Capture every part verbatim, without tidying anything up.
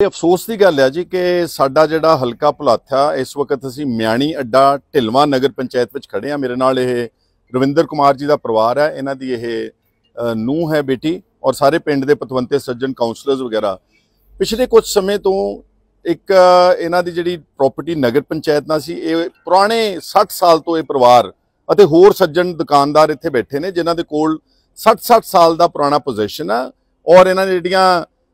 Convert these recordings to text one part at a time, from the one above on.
अफसोस की गल है जी कि साडा जिहड़ा हलका भुलाथा इस वक्त असीं म्याणी अड्डा ढिलवां नगर पंचायत विच खड़े हाँ। मेरे नाल ये रविंदर कुमार जी का परिवार है, इन्हां दी ये नूंह है बेटी और सारे पिंड दे पतवंते सज्जन काउंसलर्स वगैरह। पिछले कुछ समय तो एक इन्हां दी जिहड़ी प्रॉपर्टी नगर पंचायत नाल सी, ये पुराने साठ साल तो ये परिवार अते होर सज्जन दुकानदार इत्थे बैठे ने जिन्हां दे कोल साठ साठ साल का पुराना पोजेशन है और इन्हां ने जिहड़ियां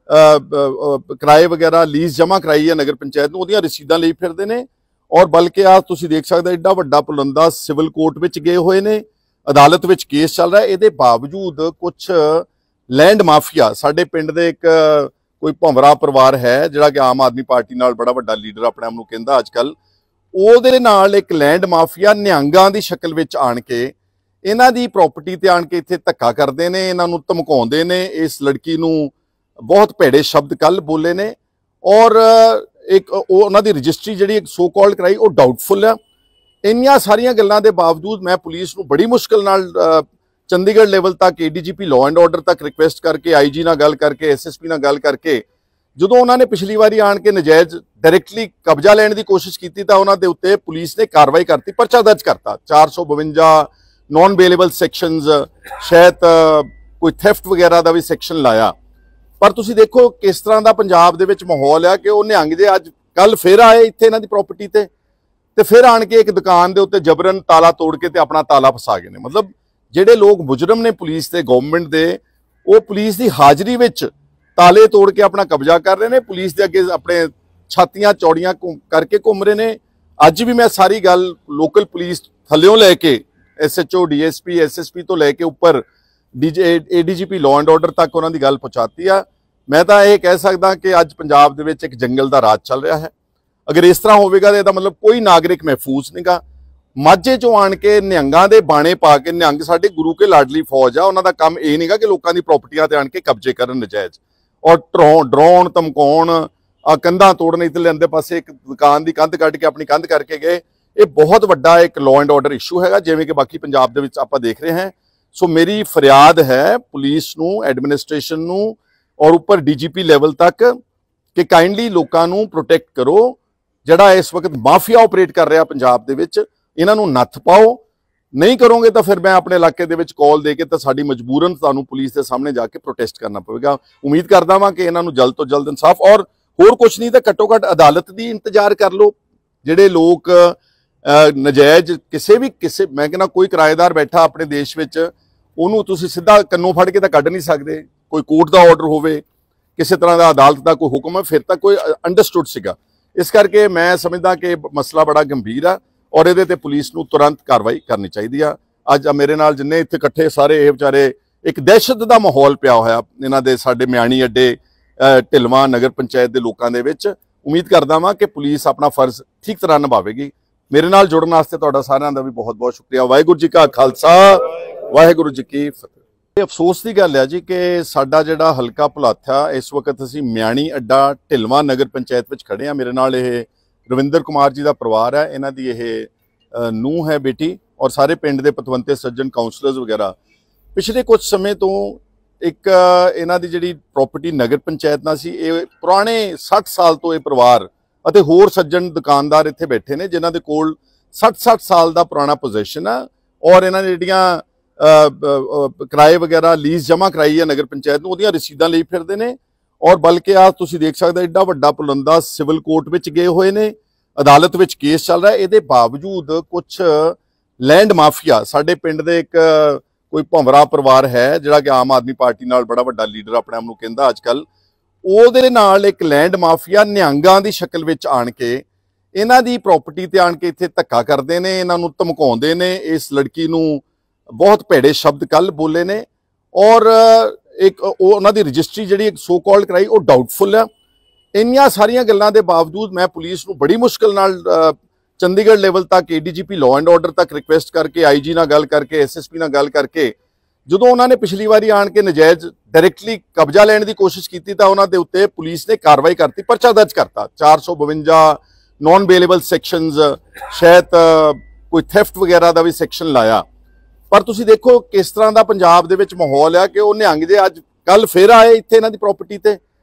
किराए वगैरह लीज जमा कराई है नगर पंचायत नूं, उहदियां रसीदां लई फिरदे ने। और बल्कि आ तुसीं देख सकदे एड्डा वड्डा पुलंदा सिविल कोर्ट विच गए हुए ने, अदालत विच केस चल रहा है। इहदे बावजूद कुछ लैंड माफिया साडे पिंड दे एक कोई भंवरा परिवार है जिहड़ा कि आम आदमी पार्टी नाल बड़ा वड्डा लीडर अपने आप नूं कहंदा अजकल, ਉਹਦੇ ਨਾਲ एक लैंड माफिया ਨਿਹੰਗਾਂ ਦੀ शक्ल ਵਿੱਚ आण के इन्हां दी प्रॉपर्टी ते आण के इत्थे धक्का करदे ने, इन्हां नूं धमकाउंदे ने। इस लड़की नूं बहुत भेड़े शब्द कल बोले ने और एक उन्हां दी रजिस्ट्री जिहड़ी सो कॉल्ड कराई वो डाउटफुल है। इन्नियां सारियां गल्लां दे बावजूद मैं पुलिस नूं बड़ी मुश्किल नाल चंडीगढ़ लेवल तक A D G P law and order तक रिक्वेस्ट करके आई जी नाल गल करके एस एस पी नाल गल करके ਜਦੋਂ ਉਹਨਾਂ ਨੇ ਪਿਛਲੀ ਵਾਰੀ ਆਣ ਕੇ ਨਜਾਇਜ਼ ਡਾਇਰੈਕਟਲੀ ਕਬਜ਼ਾ ਲੈਣ ਦੀ ਕੋਸ਼ਿਸ਼ ਕੀਤੀ ਤਾਂ ਉਹਨਾਂ ਦੇ ਉੱਤੇ ਪੁਲਿਸ ਨੇ ਕਾਰਵਾਈ ਕਰਤੀ, ਪਰਚਾ ਦਰਜ ਕਰਤਾ। ਚਾਰ ਸੌ ਬਵੰਜਾ ਨॉन ਬੇਲੇਬਲ ਸੈਕਸ਼ਨਸ, ਸ਼ਾਇਦ ਕੋਈ ਥੈਫਟ ਵਗੈਰਾ ਦਾ ਵੀ ਸੈਕਸ਼ਨ ਲਾਇਆ। ਪਰ ਤੁਸੀਂ ਦੇਖੋ ਕਿਸ ਤਰ੍ਹਾਂ ਦਾ ਪੰਜਾਬ ਦੇ ਵਿੱਚ ਮਾਹੌਲ ਆ ਕਿ ਉਹ ਨਿਹੰਗ ਦੇ ਅੱਜ ਕੱਲ ਫਿਰ ਆਏ ਇੱਥੇ ਇਹਨਾਂ ਦੀ ਪ੍ਰਾਪਰਟੀ ਤੇ ਤੇ ਫਿਰ ਆਣ ਕੇ ਇੱਕ ਦੁਕਾਨ ਦੇ ਉੱਤੇ ਜਬਰਨ ਤਾਲਾ ਤੋੜ ਕੇ ਤੇ ਆਪਣਾ ਤਾਲਾ ਫਸਾ ਗਏ ਨੇ। ਮਤਲਬ ਜਿਹੜੇ ਲੋਕ ਮੁਜਰਮ ਨੇ ਪੁਲਿਸ ਤੇ ਗਵਰਨਮੈਂਟ ਦੇ, ਉਹ ਪੁਲਿਸ ਦੀ ਹਾਜ਼ਰੀ ਵਿੱਚ ताले तोड़ के अपना कब्जा कर रहे हैं, पुलिस के अगे अपने छातियां चौड़ियां करके घूम रहे हैं। अज भी मैं सारी गल लोकल पुलिस थल्यों लैके S H O D S P S S P तो लैके उपर D J A D G P law and order तक उन्होंने गल पहुँचाती है। मैं तो ये कह सकता कि अज पंजाब दे विच एक जंगल का राज चल रहा है। अगर इस तरह होगा तो मतलब कोई नागरिक महफूज नहीं गा। माझे चो आण के निहंगां दे बाणे पा के, निहंग साडे गुरु के लाडली फौज आ, उन्हों का काम ये नहीं गा कि लोगों की प्रॉपर्टियां ते आण के कब्जे करन नजायज़ और ड्रोन ड्रोन धमकाउण, कंधां तोड़न। इधर लेंदे पासे एक दुकान की कंध कट के अपनी कंध करके गए। ये बहुत वड्डा एक लॉ एंड ऑर्डर इशू है जिवें कि बाकी पंजाब दे विच आपां देख रहे हैं। सो मेरी फरियाद है पुलिस नूं, एडमिनिस्ट्रेशन नूं और उपर डी जी पी लैवल तक कि काइंडली लोकां नूं प्रोटैक्ट करो। जिहड़ा इस वक्त माफिया ऑपरेट कर रहा पंजाब दे विच, इन्हां नूं नत्थ पाओ। नहीं करोगे तो फिर मैं अपने इलाके दे विच कॉल दे के तो साडी मजबूरन तुहानूं पुलिस के सामने जाके प्रोटेस्ट करना पवेगा। उम्मीद करदा वां कि इन्हां नूं जल्द तो जल्द इंसाफ और होर कुछ नहीं तो घट्टो घट्ट अदालत दी इंतजार कर लो। जिहड़े लोग नजायज़ किसी भी किसी मैं कहना कोई किराएदार बैठा अपने देश विच, उहनूं तुसीं सीधा कन्नों फड़ के तो कढ नहीं सकदे। कोई कोर्ट का ऑर्डर होवे, किसी तरह का अदालत का कोई हुक्म है, फिर तक कोई अंडरस्टूड सीगा। इस करके मैं समझदा कि मसला बड़ा गंभीर है और ये पुलिस नूं तुरंत कार्रवाई करनी चाहिए है। अज मेरे नाल जिन्ने इत्थे इकट्ठे सारे ये बेचारे एक दहशत का माहौल पिया होया इन्हां दे साडे म्याणी अड्डे ढिलवां नगर पंचायत के लोगों के विच। उम्मीद करदा वां कि पुलिस अपना फर्ज ठीक तरह निभावेगी। मेरे नाल जुड़न वास्ते तुहाडा सारिआं दा भी बहुत बहुत शुक्रिया। वाहिगुरू जी का खालसा, वाहिगुरू जी की फतेह। अफसोस की गल है जी कि साडा जिहड़ा हलका भुलाथा इस वक्त असीं म्याणी अड्डा ढिलवां नगर पंचायत विच खड़े हाँ। मेरे नाल ये रविंदर कुमार जी का परिवार है, इन्हां दी ये नूंह है बेटी और सारे पिंड दे पतवंते सज्जन काउंसलर्स वगैरह। पिछले कुछ समय तो एक इन्हां दी जिहड़ी प्रॉपर्टी नगर पंचायत नाल सी, ये पुराने साठ साल तो ये परिवार अते होर सज्जन दुकानदार इत्थे बैठे ने जिन्हां दे कोल साठ साठ साल का पुराना पोजेशन है और इन्हां ने जिहड़ियां किराए वगैरह लीज जमा कराई है नगर पंचायत नूं, उहदियां रसीदां लई फिरदे ने। और बल्कि आ तुसीं देख सकदे एड्डा वड्डा पुलंदा सिविल कोर्ट विच गए हुए ने, अदालत विच केस चल रहा है। इहदे बावजूद कुछ लैंड माफिया साडे पिंड दे एक कोई भंवरा परिवार है जिहड़ा कि आम आदमी पार्टी नाल बड़ा वड्डा लीडर अपने आप नूं कहंदा अजकल, ਉਹਦੇ ਨਾਲ एक लैंड माफिया ਨਿਹੰਗਾਂ ਦੀ शक्ल ਵਿੱਚ आण के इन्हां दी प्रॉपर्टी ते आण के इत्थे धक्का करदे ने, इन्हां नूं धमकाउंदे ने। इस लड़की नूं बहुत भेड़े शब्द कल बोले ने और एक उन्हां दी रजिस्ट्री जिहड़ी सो कॉल्ड कराई वो डाउटफुल है। इन्नियां सारियां गल्लां दे बावजूद मैं पुलिस नूं बड़ी मुश्किल नाल चंडीगढ़ लेवल तक A D G P law and order तक रिक्वेस्ट करके आई जी नाल गल करके एस एस पी नाल गल करके ਜਦੋਂ उन्होंने पिछली वारी आण के नजायज़ डायरैक्टली कब्जा लैण की कोशिश की तो उन्होंने दे उत्ते पुलिस ने कार्रवाई करती, पर्चा दर्ज करता। चार सौ बवंजा नॉन बेलेबल सैक्शनस, शायद कोई थैफ्ट वगैरह का भी सैक्शन लाया। पर तुसीं देखो किस तरह का पंजाब दे विच माहौल है कि वो निहंग दे अज कल फिर आए इत्थे इन्हां दी प्रॉपर्टी ते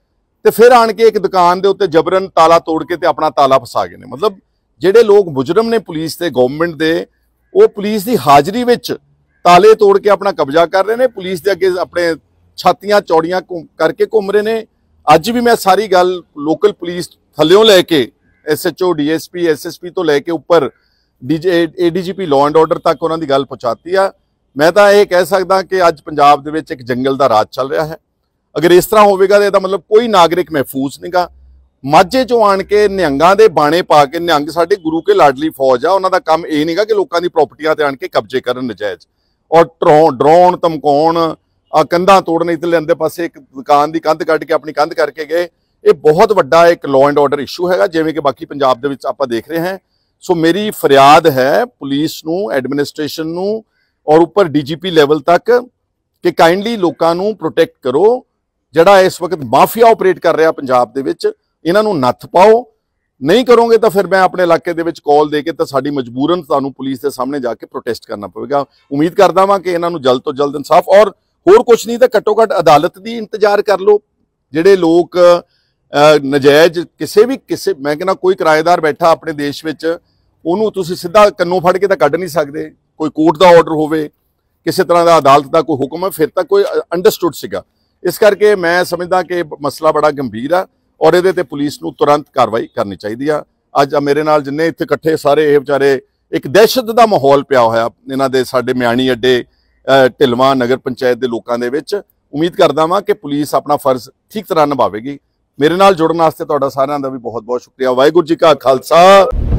ਤੇ ਫਿਰ ਆਣ ਕੇ ਇੱਕ ਦੁਕਾਨ ਦੇ ਉੱਤੇ ਜਬਰਨ ਤਾਲਾ ਤੋੜ ਕੇ ਤੇ ਆਪਣਾ ਤਾਲਾ ਫਸਾ ਗਏ ਨੇ। ਮਤਲਬ ਜਿਹੜੇ ਲੋਕ ਮੁਜਰਮ ਨੇ ਪੁਲਿਸ ਤੇ ਗਵਰਨਮੈਂਟ ਦੇ, ਉਹ ਪੁਲਿਸ ਦੀ ਹਾਜ਼ਰੀ ਵਿੱਚ ਤਾਲੇ ਤੋੜ ਕੇ ਆਪਣਾ ਕਬਜ਼ਾ ਕਰ ਰਹੇ ਨੇ, ਪੁਲਿਸ ਦੇ ਅੱਗੇ ਆਪਣੇ ਛਾਤੀਆਂ ਚੌੜੀਆਂ ਕਰਕੇ ਘੁੰਮ ਰਹੇ ਨੇ। ਅੱਜ ਵੀ ਮੈਂ ਸਾਰੀ ਗੱਲ ਲੋਕਲ ਪੁਲਿਸ ਥੱਲਿਓਂ ਲੈ ਕੇ S H O, D S P, S S P ਤੋਂ ਲੈ ਕੇ ਉੱਪਰ A D G P law and order ਤੱਕ ਉਹਨਾਂ ਦੀ ਗੱਲ ਪਹੁੰਚਾਤੀ ਆ। ਮੈਂ ਤਾਂ ਇਹ ਕਹਿ ਸਕਦਾ ਕਿ ਅੱਜ ਪੰਜਾਬ ਦੇ ਵਿੱਚ ਇੱਕ ਜੰਗਲ ਦਾ ਰਾਜ ਚੱਲ ਰਿਹਾ ਹੈ। ਅਗਰ ਇਸ ਤਰ੍ਹਾਂ ਹੋਵੇਗਾ ਤਾਂ ਇਹਦਾ ਮਤਲਬ ਕੋਈ ਨਾਗਰਿਕ ਮਹਿਫੂਜ਼ ਨਹੀਂਗਾ। ਮਾਝੇ ਚੋਂ ਆਣ ਕੇ ਨਿਹੰਗਾਂ ਦੇ ਬਾਣੇ ਪਾ ਕੇ, ਨਿਹੰਗ ਸਾਡੇ ਗੁਰੂ ਕੇ ਲਾਡਲੀ ਫੌਜ ਆ, ਉਹਨਾਂ ਦਾ ਕੰਮ ਇਹ ਨਹੀਂਗਾ ਕਿ ਲੋਕਾਂ ਦੀ ਪ੍ਰਾਪਰਟੀਆਂ ਤੇ ਆਣ ਕੇ ਕਬਜ਼ੇ ਕਰਨ ਨਜਾਇਜ਼, ਔਰ ਡਰਾਉਣ ਡਰਾਉਣ ਧਮਕਾਉਣ, ਆ ਕੰਧਾਂ ਤੋੜਨ। ਇੱਧਰ ਲੈਂਦੇ ਪਾਸੇ ਇੱਕ ਦੁਕਾਨ ਦੀ ਕੰਧ ਕੱਢ ਕੇ ਆਪਣੀ ਕੰਧ ਕਰਕੇ ਗਏ। ਇਹ ਬਹੁਤ ਵੱਡਾ ਇੱਕ ਲਾਅ ਐਂਡ ਆਰਡਰ ਇਸ਼ੂ ਹੈਗਾ, ਜਿਵੇਂ ਕਿ ਬਾਕੀ ਪੰਜਾਬ ਦੇ ਵਿੱਚ ਆਪਾਂ ਦੇਖ ਰਹੇ ਹਾਂ। ਸੋ ਮੇਰੀ ਫਰਿਆਦ ਹੈ ਪੁਲਿਸ ਨੂੰ, ਐਡਮਿਨਿਸਟ੍ਰੇਸ਼ਨ ਨੂੰ, ਔਰ ਉੱਪਰ ਡੀ ਜੀ ਪੀ ਲੈਵਲ ਤੱਕ ਕਿ ਕਾਈਂਡਲੀ ਲੋਕਾਂ ਨੂੰ ਪ੍ਰੋਟੈਕਟ ਕਰੋ। ਜਿਹੜਾ ਇਸ ਵਕਤ ਮਾਫੀਆ ਆਪਰੇਟ ਕਰ ਰਿਹਾ ਪੰਜਾਬ ਦੇ ਵਿੱਚ, ਇਹਨਾਂ ਨੂੰ ਨੱਥ ਪਾਓ। ਨਹੀਂ ਕਰੋਗੇ ਤਾਂ ਫਿਰ ਮੈਂ ਆਪਣੇ ਇਲਾਕੇ ਦੇ ਵਿੱਚ ਕਾਲ ਦੇ ਕੇ ਤਾਂ ਸਾਡੀ ਮਜਬੂਰਨ ਤੁਹਾਨੂੰ ਪੁਲਿਸ ਦੇ ਸਾਹਮਣੇ ਜਾ ਕੇ ਪ੍ਰੋਟੈਸਟ ਕਰਨਾ ਪਵੇਗਾ। ਉਮੀਦ ਕਰਦਾ ਵਾਂ ਕਿ ਇਹਨਾਂ ਨੂੰ ਜਲਦ ਤੋਂ ਜਲਦ ਇਨਸਾਫ, ਔਰ ਹੋਰ ਕੁਛ ਨਹੀਂ ਤਾਂ ਘੱਟੋ ਘੱਟ ਅਦਾਲਤ ਦੀ ਇੰਤਜ਼ਾਰ ਕਰ ਲਓ। ਜਿਹੜੇ ਲੋਕ ਨਜਾਇਜ਼ ਕਿਸੇ ਵੀ ਕਿਸੇ ਮੈਂ ਕਹਿੰਦਾ ਕੋਈ ਕਿਰਾਏਦਾਰ ਬੈਠਾ ਆਪਣੇ ਦੇਸ਼ ਵਿੱਚ, ਉਹਨੂੰ ਤੁਸੀਂ ਸਿੱਧਾ ਕੰਨੋਂ ਫੜ ਕੇ ਤਾਂ ਕੱਢ ਨਹੀਂ ਸਕਦੇ। ਕੋਈ ਕੋਰਟ ਦਾ ਆਰਡਰ ਹੋਵੇ, ਕਿਸੇ ਤਰ੍ਹਾਂ ਦਾ ਅਦਾਲਤ ਦਾ ਕੋਈ ਹੁਕਮ ਹੈ, ਫਿਰ ਤਾਂ ਕੋਈ ਅੰਡਰਸਟੂਡ ਸੀਗਾ। ਇਸ ਕਰਕੇ ਮੈਂ ਸਮਝਦਾ ਕਿ ਮਸਲਾ ਬੜਾ ਗੰਭੀਰ ਆ, ਔਰ ਇਹਦੇ ਤੇ ਪੁਲਿਸ ਨੂੰ ਤੁਰੰਤ ਕਾਰਵਾਈ ਕਰਨੀ ਚਾਹੀਦੀ ਆ। ਅੱਜ ਮੇਰੇ ਨਾਲ ਜਿੰਨੇ ਇੱਥੇ ਇਕੱਠੇ ਸਾਰੇ ਇਹ ਵਿਚਾਰੇ, ਇੱਕ ਦਹਿਸ਼ਤ ਦਾ ਮਾਹੌਲ ਪਿਆ ਹੋਇਆ ਇਹਨਾਂ ਦੇ ਸਾਡੇ ਮਿਆਣੀ ਅੱਡੇ ਢਿਲਵਾਂ ਨਗਰ ਪੰਚਾਇਤ ਦੇ ਲੋਕਾਂ ਦੇ ਵਿੱਚ। ਉਮੀਦ ਕਰਦਾ ਵਾਂ ਕਿ ਪੁਲਿਸ ਆਪਣਾ ਫਰਜ਼ ਠੀਕ ਤਰ੍ਹਾਂ ਨਿਭਾਵੇਗੀ। ਮੇਰੇ ਨਾਲ ਜੁੜਨ ਵਾਸਤੇ ਤੁਹਾਡਾ ਸਾਰਿਆਂ ਦਾ ਵੀ ਬਹੁਤ ਬਹੁਤ ਸ਼ੁਕਰੀਆ। ਵਾਹਿਗੁਰੂ ਜੀ ਕਾ ਖਾਲਸਾ।